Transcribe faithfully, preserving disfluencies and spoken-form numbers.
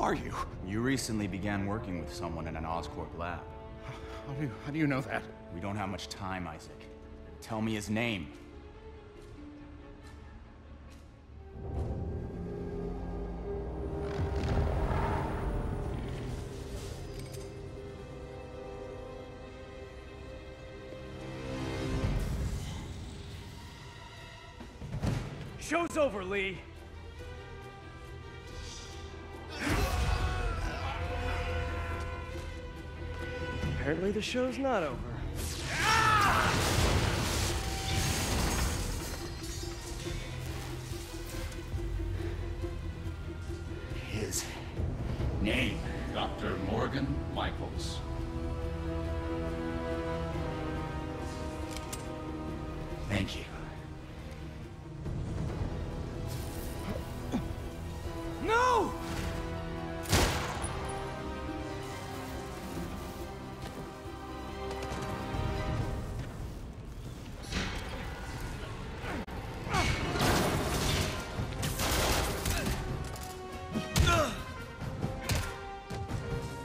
are you? You recently began working with someone in an Oscorp lab. How do you, how do you know that? We don't have much time, Isaac. Tell me his name. Show's over, Lee. Apparently the show's not over.